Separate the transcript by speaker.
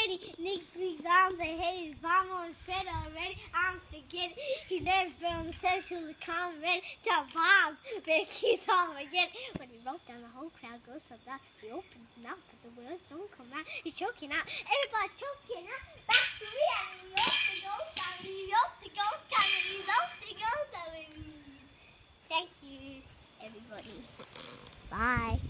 Speaker 1: spaghetti. Nick three arms and hate his mom on his bed already. I'm spaghetti. He never been on the steps to the common ready to bombs. But he keeps on forgetting. When he wrote down, the whole crowd goes so down. He opens his mouth, but the words don't come out. He's choking out. Everybody choking out. Back to reality. He opens the ghost down. He opens the ghost down. He opens the ghost down. Thank you, everybody. Bye.